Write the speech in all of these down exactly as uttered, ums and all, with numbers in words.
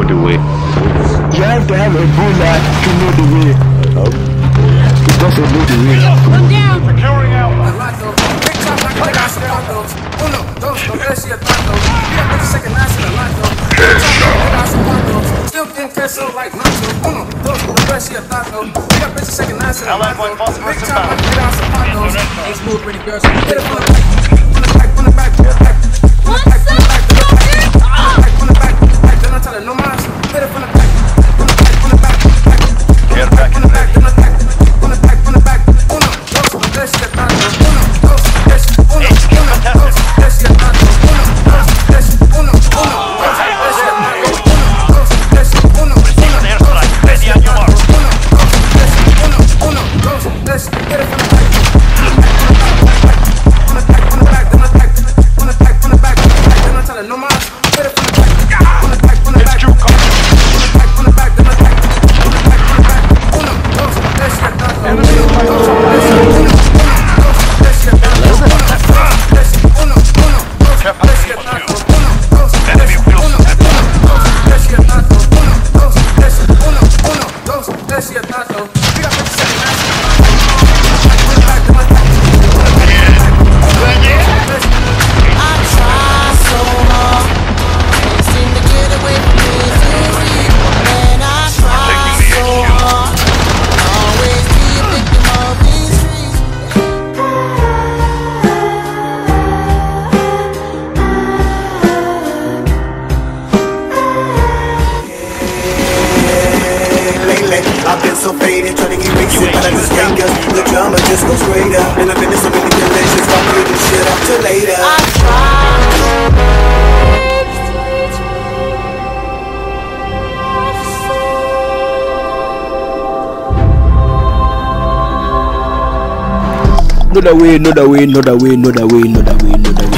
the way. You have to have a Ebola to know the way. It doesn't know the way. Come down! Securing out. Still getting peso like Nacho. Uno, dos, the rest of your taco. We got bitches second nights in the Big time, I get out some tacos. Ain't smooth, pretty girls. Get it from the back, from the back, from the back, from the back, from the back, from the back, from the back, from the back, then I tell her no mas. Get it from the back, from the back, from the back, from the back, from the back, from the back, from the back, from the back. Uno, dos, the rest of your taco. Uno, dos, tres, uno, uno, dos, tres, your taco. Uno, dos, tres, uno, uno, dos, tres, your taco. I've been so faded, trying to get mixed out of this fingers. The drama just goes straight up. And I've been in so many dimensions, I'll put this shit up till later. I tried. No that way, no that way, no that way, no that way, no that way, no that way.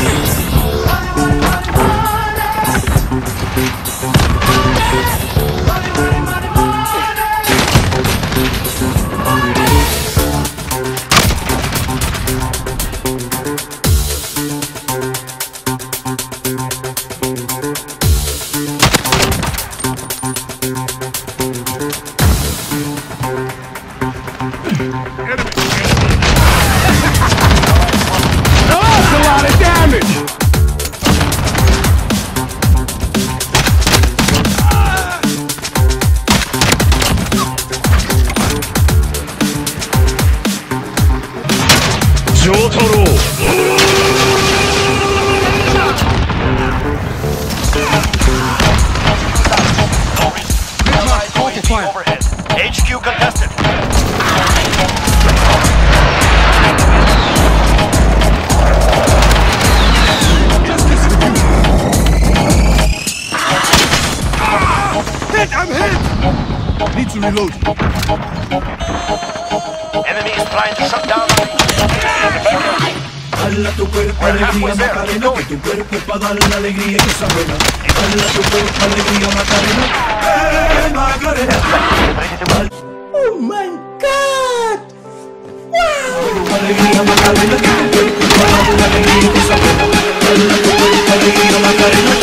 H Q contested. Hit! I'm hit! Need to reload. Enemy is trying to shut down the Dala tu cuerpo alegría Macarena, que tu cuerpo es para dar la alegría y esa buena. Dala tu cuerpo alegría Macarena, eh Macarena. Oh my God! Wow! Alegría Macarena, que tu cuerpo es para dar la alegría y esa buena. Dala tu cuerpo alegría Macarena.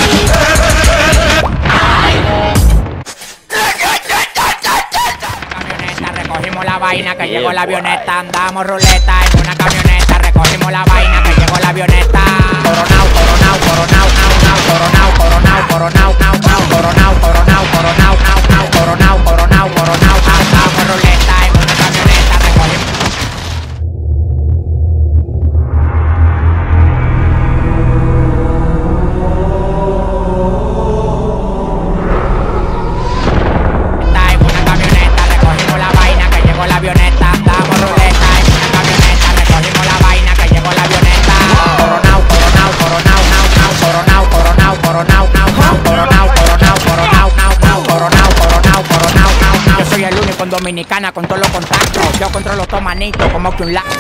Camioneta, recogimos la vaina que llegó la avioneta, andamos ruleta en una camioneta, recogimos la vaina que llegó la avioneta. Coronao, coronao, coronao, nao, nao, coronao, coronao, coronao, nao, nao, coronao, coronao, coronao, nao, nao, coronao, coronao, coronao, andamos ruleta en una camioneta, recogimos. La avioneta, andamos ruleta en una camioneta, recogimos la vaina que llegó la avioneta. Coronao, coronao, coronao, nao, nao, coronao, coronao, coronao, nao, nao, coronao, coronao, coronao, nao, nao, coronao, coronao, coronao, nao, nao. Yo soy el único en Dominicana con todos los contactos. Yo controlo todo manito como que un la.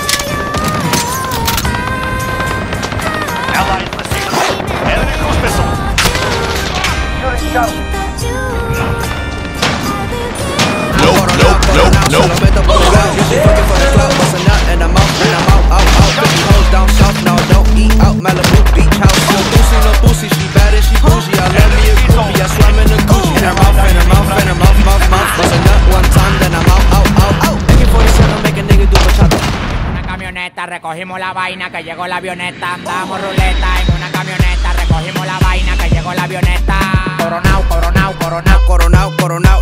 enemy cruise missile. Nope, nope, nope, nope. And I'm out, and I'm out, out, out. Fifty hoes down south, now don't eat out. Malibu beach house. No pussy, no pussy. She bad and she bougie. I love me a groupie. I swam in a Gucci. And her mouth camioneta, recogimos la vaina que llegó la avioneta. Damos ruleta en una camioneta, recogimos la vaina que llegó la avioneta. Coronao, coronao, coronao, Coronao, coronao,